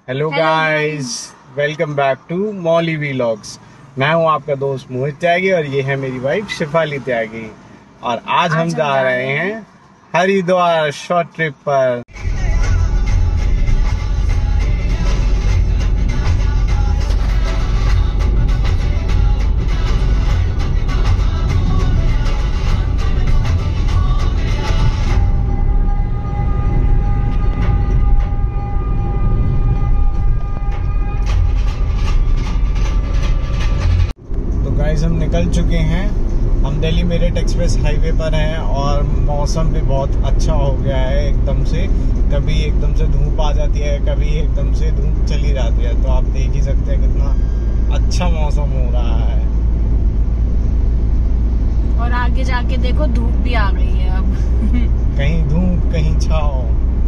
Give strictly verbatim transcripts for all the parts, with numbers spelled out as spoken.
Hello guys, welcome back to Molly vlogs. मैं हूं आपका दोस्त मोहित त्यागी और ये है मेरी वाइफ शिवाली त्यागी। और आज, आज हम जा रहे हैं हरिद्वार शॉर्ट ट्रिप पर। हम निकल चुके हैं। हम दिल्ली मेरठ एक्सप्रेस हाईवे पर हैं और मौसम भी बहुत अच्छा हो गया है एकदम से। कभी एकदम से धूप आ जाती है, कभी एकदम से धूप चली जाती है। तो आप देख ही सकते हैं कितना अच्छा मौसम हो रहा है। और आगे जाके देखो धूप भी आ गई है अब। कहीं धूप कहीं छाव।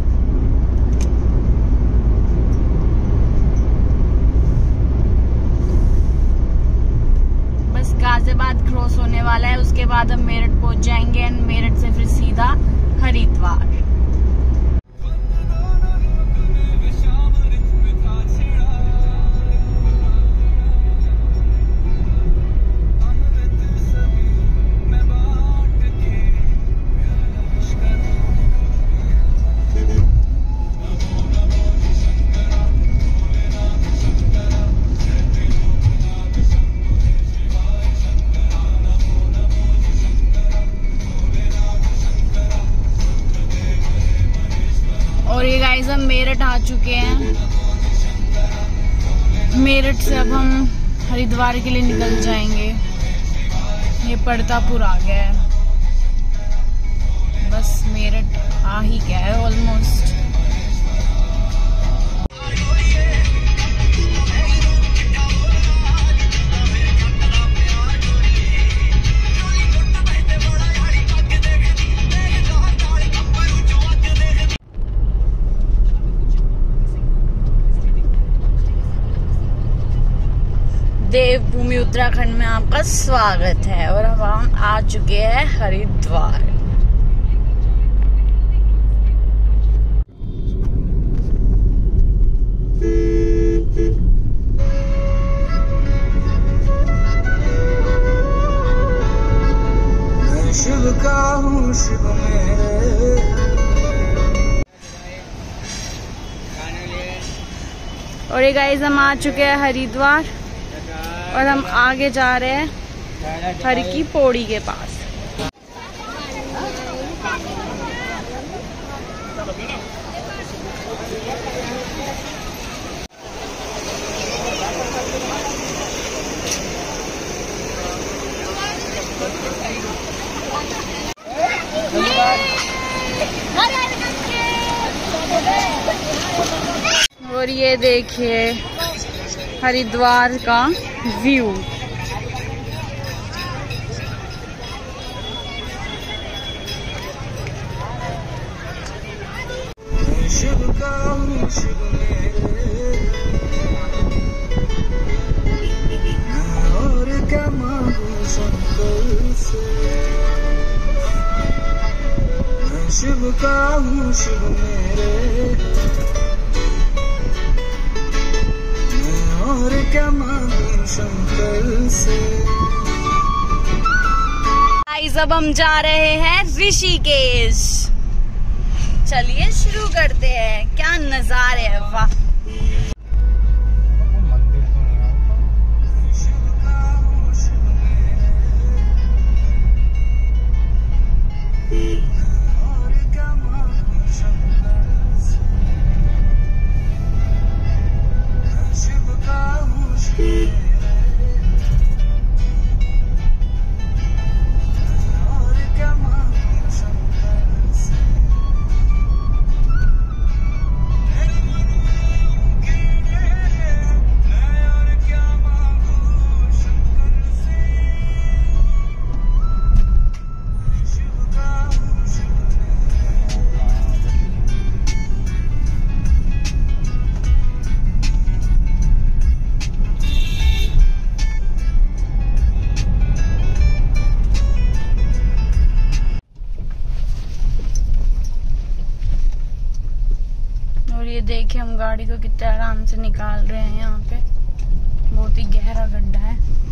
गाजियाबाद क्रॉस होने वाला है, उसके बाद हम मेरठ पहुंच जाएंगे एंड मेरठ से फिर सीधा हरिद्वार। और ये गाइस हम मेरठ आ चुके हैं। मेरठ से अब हम हरिद्वार के लिए निकल जाएंगे। ये पड़तापुर आ गया है, बस मेरठ आ ही गया है ऑलमोस्ट। देवभूमि उत्तराखंड में आपका स्वागत है। और अब हम आ चुके हैं हरिद्वार। मैं शिव का हूँ, शिव मेरे। और ये गाइस हम आ चुके हैं हरिद्वार और हम आगे जा रहे हैं हर की पौड़ी के पास। और ये देखिए हरिद्वार का व्यू। शिव का हूँ, शिव मेरे। मैं और क्या मांगू शंकर से। मैं शिव का हूँ, शिव मेरे। और क्या मांगू शंकर से। गाइस अब हम जा रहे हैं ऋषिकेश। चलिए शुरू करते हैं। क्या नजारे हैं, वाह। हम गाड़ी को कितने आराम से निकाल रहे हैं। यहाँ पे बहुत ही गहरा गड्ढा है।